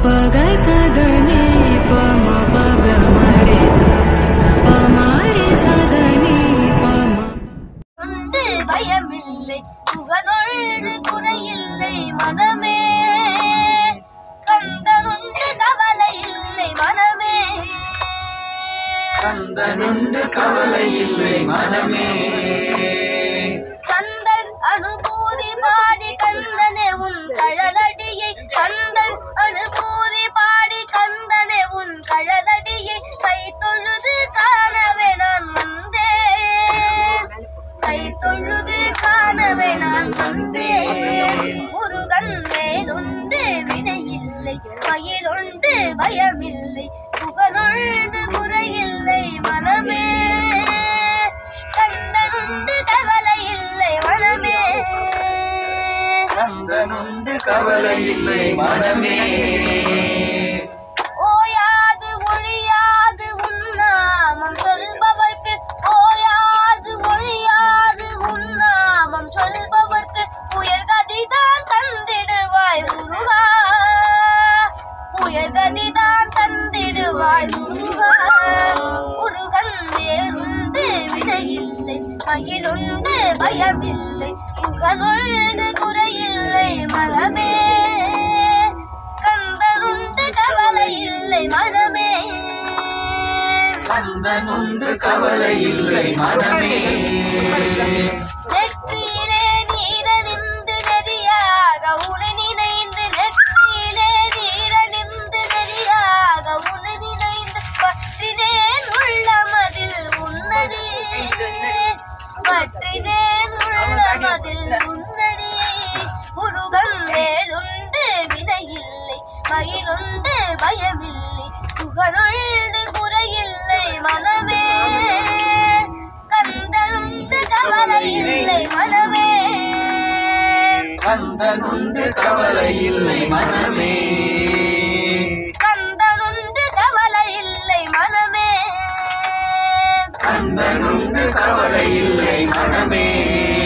पग सदनी पम पग मरे सा पमारे सदनी पम உண்டு பயமில்லை புகழொன்று குறையில்லை மனமே கந்தனுண்டு கவலை இல்லை மனமே கந்தனுண்டு கவலை இல்லை மனமே கந்தன் அனுபூதி பாடி கந்தனே உன் கழலடியை கந்தன் அனுபூதி பாடி கந்தனே உன் கழலடியை கை தொழுது காணவே நான் வந்தேன் கை தொழுது காணவே நான் வந்தேன் முருகன் மேலுண்டு வினையில்லை மயிலுண்டு பயமில்லை புகழொன்று குறையில்லை மனமே கந்தனுண்டு கவலை இல்லை மனமே கந்தனுண்டு கவலை இல்லை மனமே ஓயாது ஒழியாது உன்னாமம் சொல்பவர்க்கு ஓயாது ஒழியாது உன்னாமம் சொல்பவர்க்கு உயர்கதிதான் தந்திடுவாய் முருகா உயர்கதிதான் தந்திடுவாய் முருகா முருகன் வேறுண்டு வினையில்லை மயிலுண்டு பயமில்லை புகழொன்று குறையில்லை மனமே கந்தனுண்டு கவலை இல்லை மனமே கந்தனுண்டு கவலை இல்லை மனமே நெற்றியிலே நீரணிந்து நெறியாக உனை நினைந்து நெற்றியிலே நீரணிந்து நெறியாக உனை நினைந்து பற்றினேன் உள்ளமதில் உன்னடி பற்றினேன் உள்ளமதில் உன்னடி முருகன் வேலுண்டு வினையில்லை மயிலுண்டு பயமில்லை புகழொன்று குறையில்லை மனமே கந்தனுண்டு கவலை இல்லை மனமே கந்தனுண்டு கவலை இல்லை மனமே கந்தனுண்டு கவலை இல்லை மனமே கந்தனுண்டு கவலை இல்லை மனமே